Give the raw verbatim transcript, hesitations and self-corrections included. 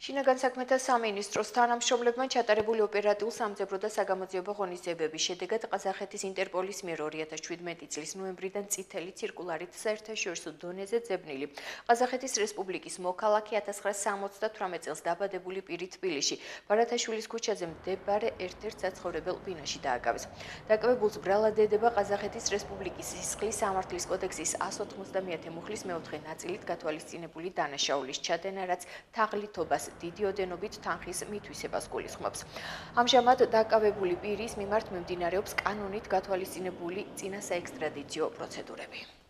შინაგან საქმეთა სამინისტროს თანამშრომლებმა ჩატარებული ოპერატიულ სამძებრო და საგამოძიებო ღონისძიებების შედეგად ყაზახეთის ინტერპოლის მიერ ორი ათას შვიდმეტი წლის ნოემბრიდან წითელი ცირკულარით საერთაშორისო დონეზე ძებნილი ყაზახეთის რესპუბლიკის მოქალაქე ათას ცხრაასა სამოცდათვრამეტ წელს დაბადებული პირი თბილისში ბარათაშვილის ქუჩაზე მდებარე ერთ-ერთ საცხოვრებელ ბინაში დააკავეს. დაკავებულს ბრალად ედება ყაზახეთის რესპუბლიკის სისხლის სამართლის კოდექსის εκατს ოცდამეათე მუხლის მეოთხე ნაწილით გათვალისწინებული დანაშაულის ჩადენა, რაც თაღლითობას დიდი ოდენობით თანხის მითვისებას გულისხმობს. ამჟამად დაკავებული პირის მიმართ მიმდინარეობს კანონით გათვალისწინებული წინა საექსტრადიციო პროცედურები.